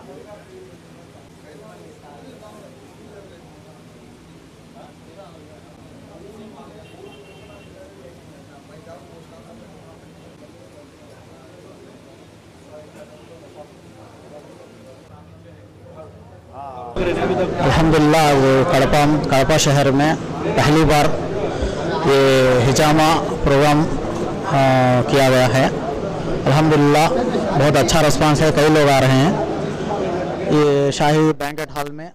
अल्हम्दुलिल्लाह वो कड़पा शहर में पहली बार ये हिजामा प्रोग्राम किया गया है। अल्हम्दुलिल्लाह बहुत अच्छा रिस्पांस है, कई लोग आ रहे हैं। ये शाही बैंकेट हॉल में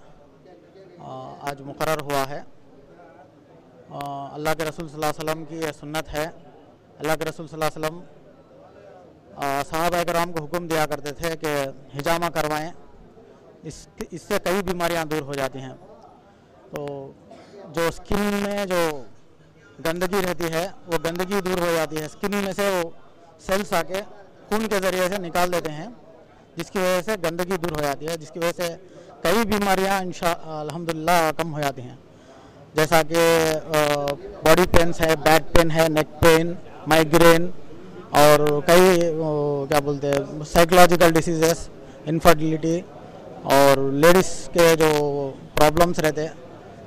आज मुकर्रर हुआ है। अल्लाह के रसूल सल्लल्लाहु अलैहि वसल्लम की ये सुन्नत है। अल्लाह के रसूल सल्लल्लाहु अलैहि वसल्लम सहाबा किराम को हुक्म दिया करते थे कि हिजामा करवाएं, इससे कई बीमारियां दूर हो जाती हैं। तो जो स्किन में जो गंदगी रहती है वो गंदगी दूर हो जाती है। स्किन में से वो सेल्स आके खून के ज़रिए से निकाल देते हैं, जिसकी वजह से गंदगी दूर हो जाती है, जिसकी वजह से कई बीमारियां अल्हम्दुलिल्लाह कम हो जाती हैं। जैसा कि बॉडी पेन्स है, बैक पेन है, नेक पेन, माइग्रेन और कई क्या बोलते हैं साइकोलॉजिकल डिसीजेस, इनफर्टिलिटी और लेडीज़ के जो प्रॉब्लम्स रहते हैं,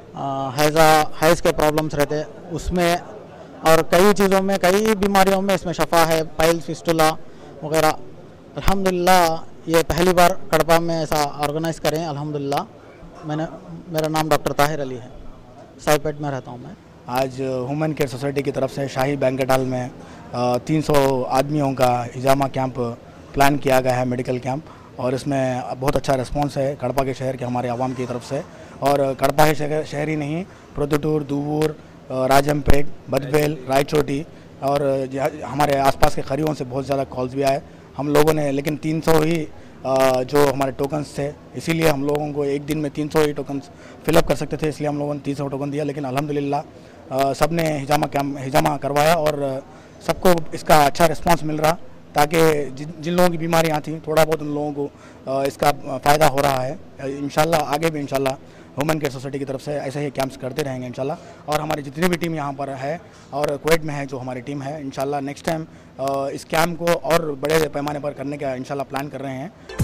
हैज़ के प्रॉब्लम्स रहते हैं उसमें, और कई चीज़ों में, कई बीमारियों में इसमें शफा है, पाइल्स, फिस्टुला वगैरह। अल्हम्दुलिल्लाह ये पहली बार कड़पा में ऐसा ऑर्गेनाइज़ करें। अल्हम्दुलिल्लाह मेरा नाम डॉक्टर ताहिर अली है, साइपेट में रहता हूँ मैं। आज ह्यूमन केयर सोसाइटी की तरफ से शाही बैंकेट हॉल में 300 आदमियों का हिजामा कैंप प्लान किया गया है, मेडिकल कैंप, और इसमें बहुत अच्छा रिस्पांस है कड़पा के शहर के हमारे आवाम की तरफ से। और कड़पा के शहर ही नहीं, प्रोद्दूर, दूबूर, राजमपेट, बदबेल, रायचोटी और हमारे आसपास के करीबों से बहुत ज़्यादा कॉल्स भी आए हम लोगों ने। लेकिन 300 ही जो हमारे टोकन्स थे, इसीलिए हम लोगों को एक दिन में 300 ही टोकन्स फिलअप कर सकते थे, इसलिए हम लोगों ने 300 टोकन दिया। लेकिन अल्हम्दुलिल्लाह सब ने हिजामा करवाया और सबको इसका अच्छा रिस्पांस मिल रहा, ताकि जिन लोगों की बीमारियाँ थी थोड़ा बहुत उन लोगों को इसका फ़ायदा हो रहा है। इंशाल्लाह आगे भी इंशाल्लाह ह्यूमन केयर सोसाइटी की तरफ से ऐसे ही कैंप्स करते रहेंगे इंशाल्लाह। और हमारी जितनी भी टीम यहाँ पर है और कुवैत में है जो हमारी टीम है, इंशाल्लाह नेक्स्ट टाइम इस कैंप को और बड़े पैमाने पर करने का इंशाल्लाह प्लान कर रहे हैं।